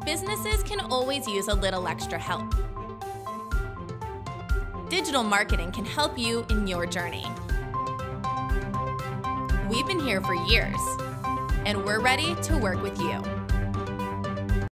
businesses can always use a little extra help. Digital marketing can help you in your journey. We've been here for years, and we're ready to work with you.